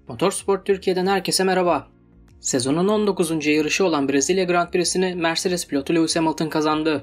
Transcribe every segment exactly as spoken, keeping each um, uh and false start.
Motorsport Türkiye'den herkese merhaba. Sezonun on dokuzuncu yarışı olan Brezilya Grand Prix'sini Mercedes pilotu Lewis Hamilton kazandı.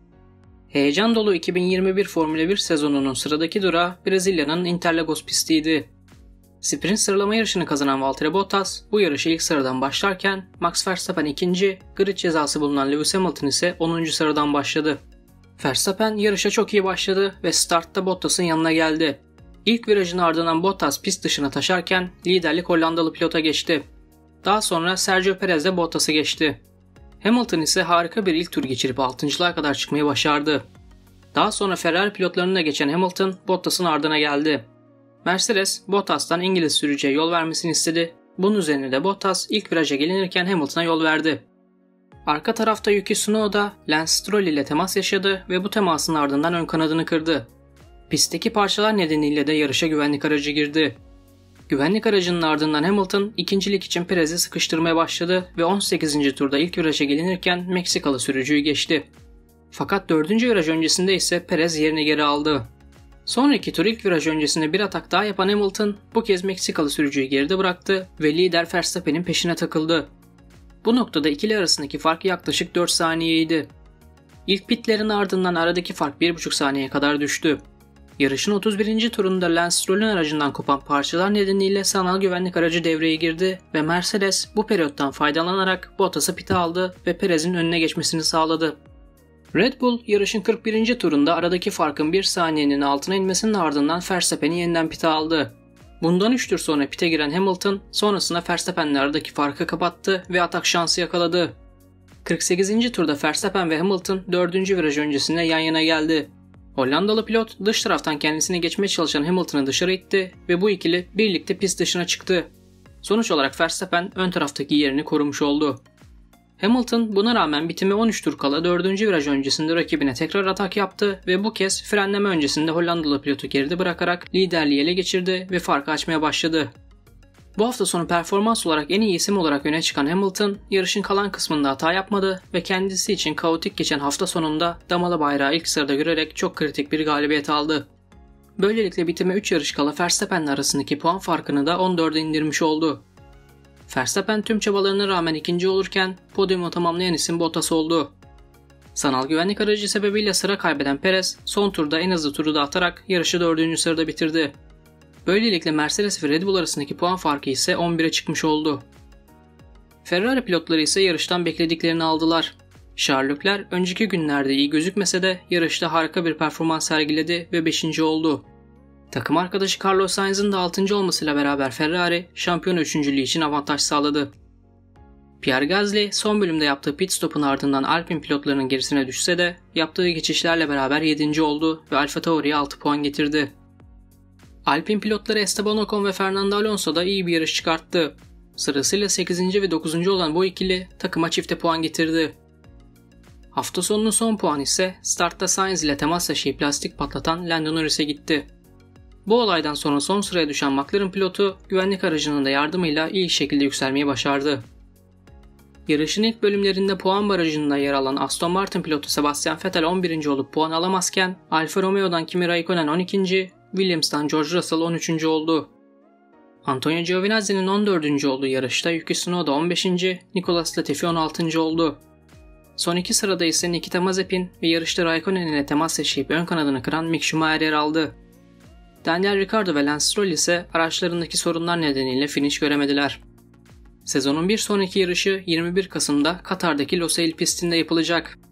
Heyecan dolu iki bin yirmi bir Formula bir sezonunun sıradaki durağı Brezilya'nın Interlagos pistiydi. Sprint sıralama yarışını kazanan Valtteri Bottas bu yarışı ilk sıradan başlarken Max Verstappen ikinci, grid cezası bulunan Lewis Hamilton ise onuncu sıradan başladı. Verstappen yarışa çok iyi başladı ve startta Bottas'ın yanına geldi. İlk virajın ardından Bottas pist dışına taşarken liderlik Hollandalı pilota geçti. Daha sonra Sergio Perez de Bottas'ı geçti. Hamilton ise harika bir ilk tur geçirip altıncılığa kadar çıkmayı başardı. Daha sonra Ferrari pilotlarına geçen Hamilton Bottas'ın ardına geldi. Mercedes, Bottas'tan İngiliz sürücüye yol vermesini istedi. Bunun üzerine de Bottas ilk viraja gelinirken Hamilton'a yol verdi. Arka tarafta Yuki Tsunoda, Lance Stroll ile temas yaşadı ve bu temasın ardından ön kanadını kırdı. Pistteki parçalar nedeniyle de yarışa güvenlik aracı girdi. Güvenlik aracının ardından Hamilton ikincilik için Perez'i sıkıştırmaya başladı ve on sekizinci turda ilk viraja gelinirken Meksikalı sürücüyü geçti. Fakat dördüncü viraj öncesinde ise Perez yerini geri aldı. Sonraki tur ilk viraj öncesinde bir atak daha yapan Hamilton bu kez Meksikalı sürücüyü geride bıraktı ve lider Verstappen'in peşine takıldı. Bu noktada ikili arasındaki fark yaklaşık dört saniyeydi. İlk pitlerin ardından aradaki fark bir buçuk saniyeye kadar düştü. Yarışın otuz birinci turunda Lance Stroll'ün aracından kopan parçalar nedeniyle sanal güvenlik aracı devreye girdi ve Mercedes bu periyottan faydalanarak Bottas'ı pite aldı ve Perez'in önüne geçmesini sağladı. Red Bull yarışın kırk birinci turunda aradaki farkın bir saniyenin altına inmesinin ardından Verstappen'i yeniden pite aldı. Bundan üç tur sonra pite giren Hamilton sonrasında Verstappen'le aradaki farkı kapattı ve atak şansı yakaladı. kırk sekizinci turda Verstappen ve Hamilton dördüncü viraj öncesinde yan yana geldi. Hollandalı pilot dış taraftan kendisine geçmeye çalışan Hamilton'ı dışarı itti ve bu ikili birlikte pist dışına çıktı. Sonuç olarak Verstappen ön taraftaki yerini korumuş oldu. Hamilton buna rağmen bitime on üç tur kala dördüncü viraj öncesinde rakibine tekrar atak yaptı ve bu kez frenleme öncesinde Hollandalı pilotu geride bırakarak liderliği ele geçirdi ve farkı açmaya başladı. Bu hafta sonu performans olarak en iyi isim olarak öne çıkan Hamilton yarışın kalan kısmında hata yapmadı ve kendisi için kaotik geçen hafta sonunda damalı bayrağı ilk sırada görerek çok kritik bir galibiyet aldı. Böylelikle bitime üç yarış kala Verstappen'le arasındaki puan farkını da on dörde indirmiş oldu. Verstappen tüm çabalarına rağmen ikinci olurken podyumu tamamlayan isim Bottas oldu. Sanal güvenlik aracı sebebiyle sıra kaybeden Perez son turda en hızlı turu da atarak yarışı dördüncü sırada bitirdi. Böylelikle Mercedes ve Red Bull arasındaki puan farkı ise on bire çıkmış oldu. Ferrari pilotları ise yarıştan beklediklerini aldılar. Charles Leclerc önceki günlerde iyi gözükmese de yarışta harika bir performans sergiledi ve beşinci oldu. Takım arkadaşı Carlos Sainz'ın da altıncı olmasıyla beraber Ferrari şampiyona üçüncülüğü için avantaj sağladı. Pierre Gasly son bölümde yaptığı pit stopun ardından Alpine pilotlarının gerisine düşse de yaptığı geçişlerle beraber yedinci oldu ve AlphaTauri'ye altı puan getirdi. Alpine pilotları Esteban Ocon ve Fernando Alonso da iyi bir yarış çıkarttı. Sırasıyla sekizinci ve dokuzuncu olan bu ikili takıma çifte puan getirdi. Hafta sonunun son puanı ise startta Sainz ile temas yaşayıp lastik patlatan Lando Norris'e gitti. Bu olaydan sonra son sıraya düşen McLaren pilotu güvenlik aracının da yardımıyla iyi şekilde yükselmeyi başardı. Yarışın ilk bölümlerinde puan barajında yer alan Aston Martin pilotu Sebastian Vettel on birinci olup puan alamazken Alfa Romeo'dan Kimi Raikkonen on ikinci, Williams'tan George Russell on üçüncü oldu. Antonio Giovinazzi'nin on dördüncü olduğu yarışta Yuki Tsunoda on beşinci, Nicolas Latifi on altıncı oldu. Son iki sırada ise Nikita Mazepin ve yarışta Raikkonen ile temas yaşayıp ön kanadını kıran Mick Schumacher yer aldı. Daniel Ricciardo ve Lance Stroll ise araçlarındaki sorunlar nedeniyle finish göremediler. Sezonun bir sonraki yarışı yirmi bir Kasım'da Katar'daki Losail pistinde yapılacak.